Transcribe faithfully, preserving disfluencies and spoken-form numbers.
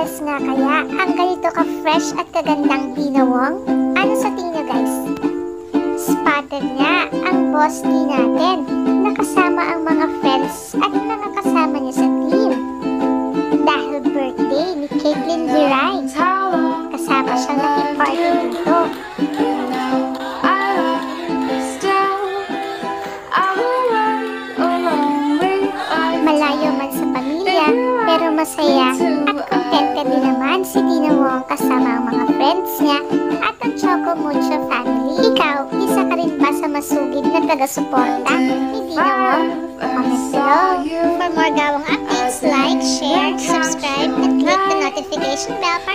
madalas nga kaya ang ganito ka-fresh at kagandang Ginawang? Ano sa tingin nyo guys? Spotted nga ang boss din natin, nakasama ang mga friends at mga kasama niya sa team. Dahil birthday ni Caitlyn Liray, kasama siyang nakiparty dito. Malayo man sa pamilya, pero masaya at contented din naman si Ginawang kasama ang mga friends niya at ang Choco Mucho family. Ikaw, isa ka rin ba sa masugid na taga-suporta ni Ginawang? Comment below. For more Gawong updates, like, share, subscribe, and click the notification bell